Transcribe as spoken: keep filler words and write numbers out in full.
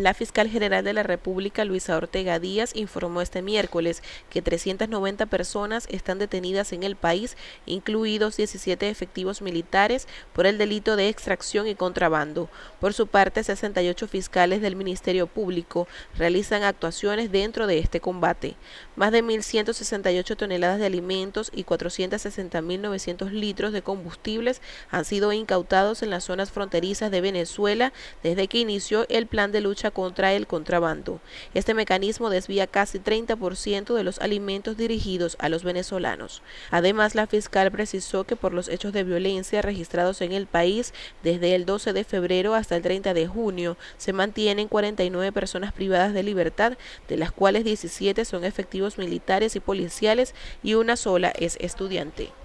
La fiscal general de la República, Luisa Ortega Díaz, informó este miércoles que trescientas noventa personas están detenidas en el país, incluidos diecisiete efectivos militares, por el delito de extracción y contrabando. Por su parte, sesenta y ocho fiscales del Ministerio Público realizan actuaciones dentro de este combate. Más de mil ciento sesenta y ocho toneladas de alimentos y cuatrocientos sesenta mil novecientos litros de combustibles han sido incautados en las zonas fronterizas de Venezuela desde que inició el plan de lucha contra el contrabando. Este mecanismo desvía casi treinta por ciento de los alimentos dirigidos a los venezolanos. Además, la fiscal precisó que por los hechos de violencia registrados en el país desde el doce de febrero hasta el treinta de junio, se mantienen cuarenta y nueve personas privadas de libertad, de las cuales diecisiete son efectivos militares y policiales y una sola es estudiante.